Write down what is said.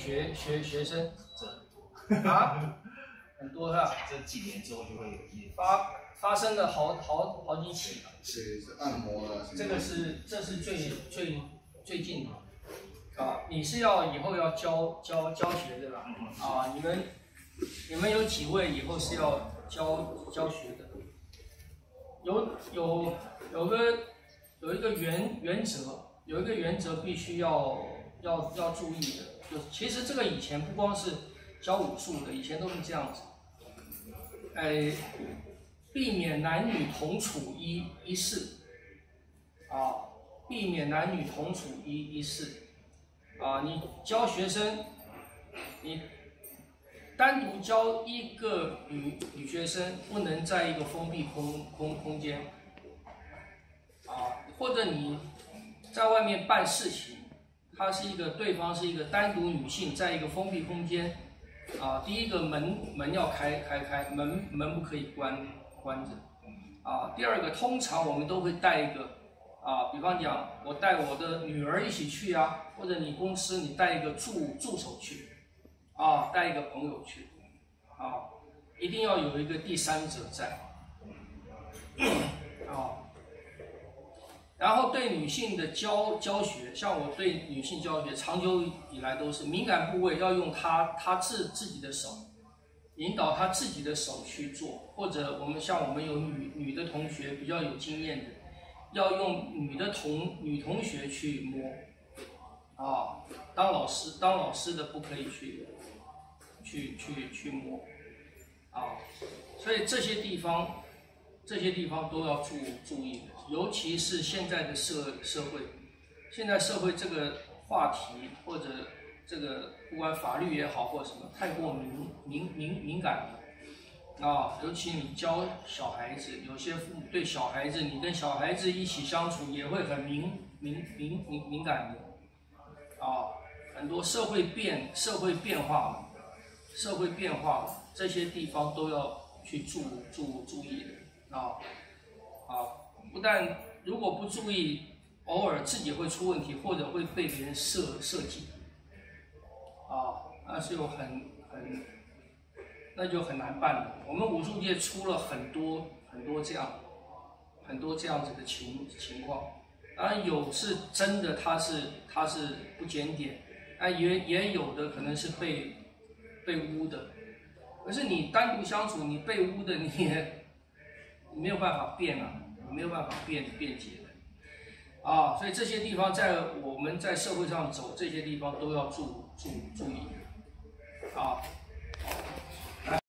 学生这啊，很多是吧？ 这几年之后就会有一些发生了好几起。 是按摩的。 这是最近的啊，你是以后要教学的啦啊，你们有几位以后是要教学的？有一个原则，有一个原则必须要注意的，就其实这个以前不光是教武术的，以前都是这样子，避免男女同处一室，啊，避免男女同处一室，啊，你教学生，你单独教一个女学生，不能在一个封闭空间，啊，或者你在外面办事情，对方是一个单独女性，在一个封闭空间，啊，第一个门要开，门不可以关着，啊，第二个通常我们都会带一个，啊，比方讲我带我的女儿一起去啊，或者你公司你带一个助手去，啊，带一个朋友去，啊，一定要有一个第三者在，啊。然后对女性的教学，像我对女性教学，长久以来都是敏感部位要用她自己的手，引导她自己的手去做，或者我们有女的同学比较有经验的，要用女同学去摸，啊，当老师的不可以去摸，啊，所以这些地方都要注意的。尤其是现在的社会，现在社会这个话题或者这个不管法律也好或什么，太过敏感了啊！尤其你教小孩子，有些父母对小孩子，你跟小孩子一起相处也会很敏感的啊！很多社会变化这些地方都要去注意的啊！不但如果不注意，偶尔自己会出问题，或者会被别人设计，啊，那就很难办了。我们武术界出了很多这样子的情况，当然有是真的他是不检点，也有的可能是被污的。可是你单独相处，你被污的你没有办法辩啊。没有办法辩解的，啊，所以这些地方我们在社会上走，这些地方都要注意。